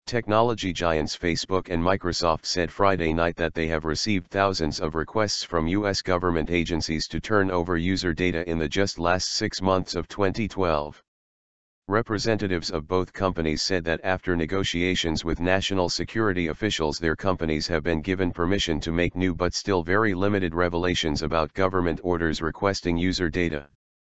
Technology giants Facebook and Microsoft said Friday night that they have received thousands of requests from U.S. government agencies to turn over user data in the just last 6 months of 2012. Representatives of both companies said that after negotiations with national security officials, their companies have been given permission to make new but still very limited revelations about government orders requesting user data.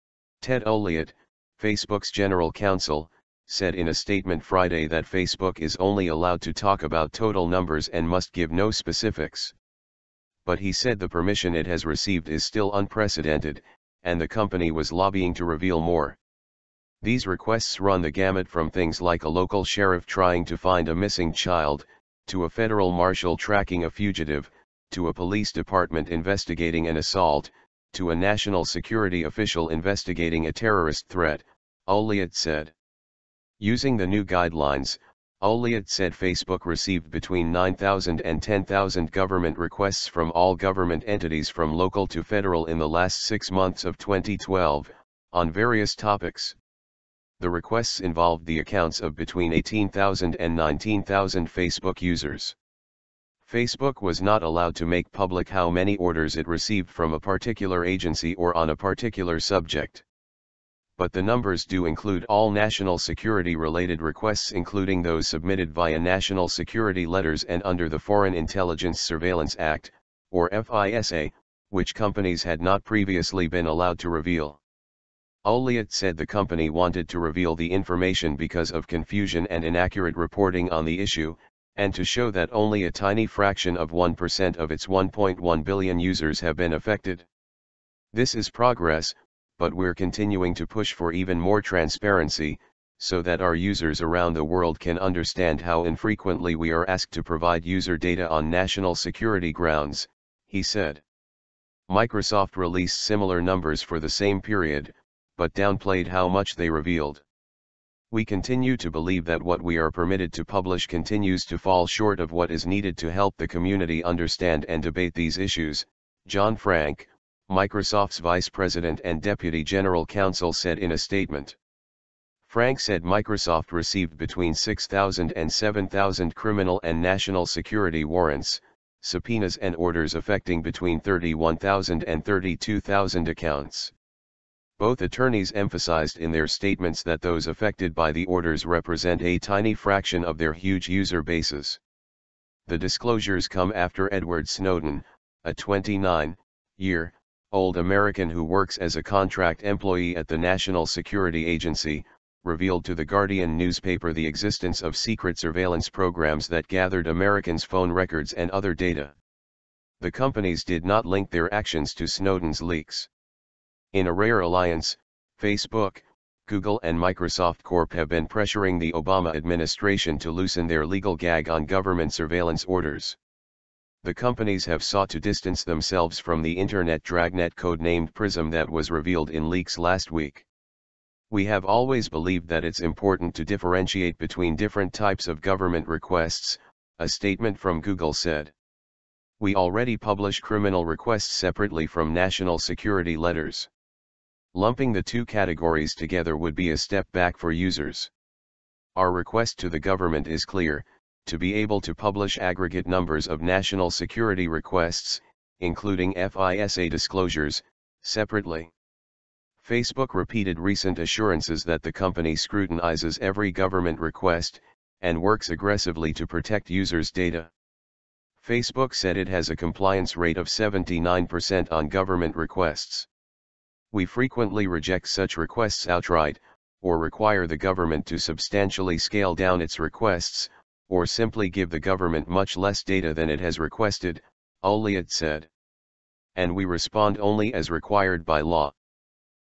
Ted Ullyot, Facebook's general counsel, said in a statement Friday that Facebook is only allowed to talk about total numbers and must give no specifics. But he said the permission it has received is still unprecedented, and the company was lobbying to reveal more. These requests run the gamut from things like a local sheriff trying to find a missing child, to a federal marshal tracking a fugitive, to a police department investigating an assault, to a national security official investigating a terrorist threat, Ullyot said. Using the new guidelines, Ullyot said Facebook received between 9,000 and 10,000 government requests from all government entities from local to federal in the last 6 months of 2012, on various topics. The requests involved the accounts of between 18,000 and 19,000 Facebook users. Facebook was not allowed to make public how many orders it received from a particular agency or on a particular subject. But the numbers do include all national security-related requests, including those submitted via national security letters and under the Foreign Intelligence Surveillance Act, or FISA, which companies had not previously been allowed to reveal. Ullyot said the company wanted to reveal the information because of confusion and inaccurate reporting on the issue, and to show that only a tiny fraction of 1% of its 1.1 billion users have been affected. This is progress, but we're continuing to push for even more transparency, so that our users around the world can understand how infrequently we are asked to provide user data on national security grounds, he said. Microsoft released similar numbers for the same period, but downplayed how much they revealed. We continue to believe that what we are permitted to publish continues to fall short of what is needed to help the community understand and debate these issues, John Frank, Microsoft's vice president and deputy general counsel, said in a statement. Frank said Microsoft received between 6,000 and 7,000 criminal and national security warrants, subpoenas and orders affecting between 31,000 and 32,000 accounts. Both attorneys emphasized in their statements that those affected by the orders represent a tiny fraction of their huge user bases. The disclosures come after Edward Snowden, a 29-year-old American who works as a contract employee at the National Security Agency, revealed to the Guardian newspaper the existence of secret surveillance programs that gathered Americans' phone records and other data. The companies did not link their actions to Snowden's leaks. In a rare alliance, Facebook, Google and Microsoft Corp have been pressuring the Obama administration to loosen their legal gag on government surveillance orders. The companies have sought to distance themselves from the Internet dragnet codenamed Prism that was revealed in leaks last week. We have always believed that it's important to differentiate between different types of government requests, a statement from Google said. We already publish criminal requests separately from national security letters. Lumping the two categories together would be a step back for users. Our request to the government is clear: to be able to publish aggregate numbers of national security requests, including FISA disclosures, separately. Facebook repeated recent assurances that the company scrutinizes every government request, and works aggressively to protect users' data. Facebook said it has a compliance rate of 79% on government requests. We frequently reject such requests outright, or require the government to substantially scale down its requests, or simply give the government much less data than it has requested, Ullyot said. And we respond only as required by law.